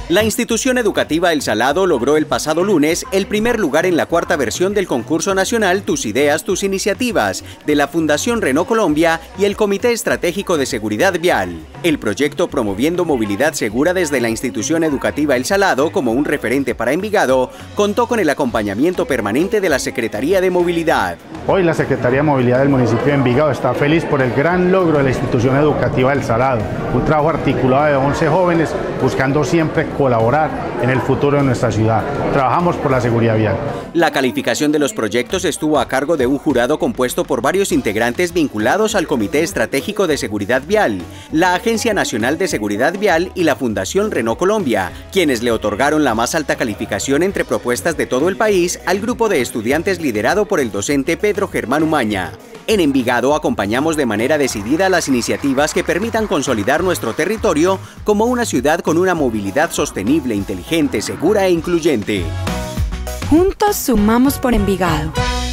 La institución educativa El Salado logró el pasado lunes el primer lugar en la cuarta versión del concurso nacional Tus Ideas, Tus Iniciativas, de la Fundación Renault Colombia y el Comité Estratégico de Seguridad Vial. El proyecto Promoviendo Movilidad Segura desde la institución educativa El Salado como un referente para Envigado contó con el acompañamiento permanente de la Secretaría de Movilidad. Hoy la Secretaría de Movilidad del municipio de Envigado está feliz por el gran logro de la institución educativa El Salado, un trabajo articulado de 11 jóvenes buscando siempre colaborar en el futuro de nuestra ciudad. Trabajamos por la seguridad vial. La calificación de los proyectos estuvo a cargo de un jurado compuesto por varios integrantes vinculados al Comité Estratégico de Seguridad Vial, la Agencia Nacional de Seguridad Vial y la Fundación Renault Colombia, quienes le otorgaron la más alta calificación entre propuestas de todo el país al grupo de estudiantes liderado por el docente Pedro Germán Umaña. En Envigado acompañamos de manera decidida las iniciativas que permitan consolidar nuestro territorio como una ciudad con una movilidad sostenible, inteligente, segura e incluyente. Juntos sumamos por Envigado.